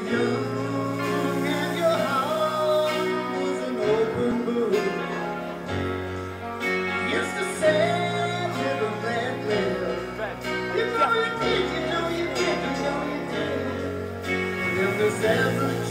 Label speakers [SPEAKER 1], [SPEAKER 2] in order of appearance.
[SPEAKER 1] young and your heart was an open book. You used to say with a bad laugh. You know you did, you know you did, you know you did. And then the